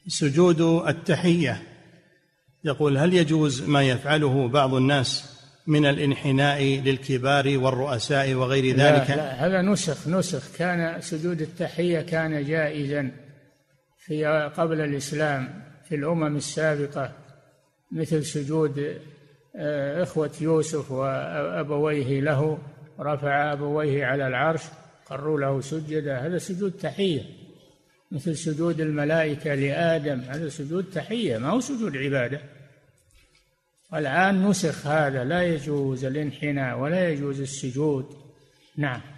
سجود التحية، يقول: هل يجوز ما يفعله بعض الناس من الانحناء للكبار والرؤساء وغير ذلك؟ لا، هذا نسخ. كان سجود التحية كان جائزا في قبل الإسلام في الأمم السابقة، مثل سجود إخوة يوسف وأبويه له، رفع أبويه على العرش قروا له سجدا، هذا سجود تحية. مثل سجود الملائكة لآدم، هذا سجود تحية ما هو سجود عبادة. والآن نسخ هذا، لا يجوز الانحناء ولا يجوز السجود. نعم.